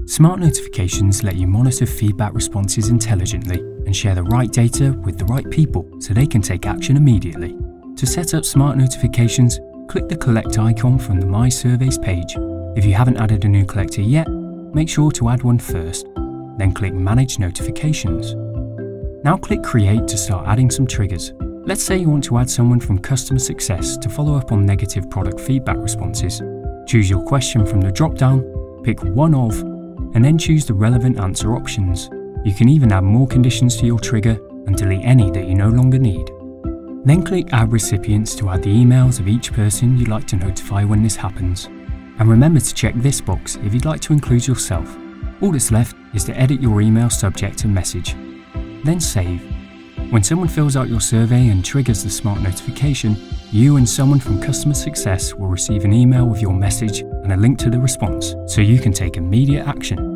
Smart notifications let you monitor feedback responses intelligently and share the right data with the right people so they can take action immediately. To set up smart notifications, click the Collect icon from the My Surveys page. If you haven't added a new collector yet, make sure to add one first, then click Manage Notifications. Now click Create to start adding some triggers. Let's say you want to add someone from customer success to follow up on negative product feedback responses. Choose your question from the drop-down, pick one of, and then choose the relevant answer options. You can even add more conditions to your trigger and delete any that you no longer need. Then click Add Recipients to add the emails of each person you'd like to notify when this happens. And remember to check this box if you'd like to include yourself. All that's left is to edit your email subject and message. Then save. When someone fills out your survey and triggers the smart notification, you and someone from customer success will receive an email with your message and a link to the response, so you can take immediate action.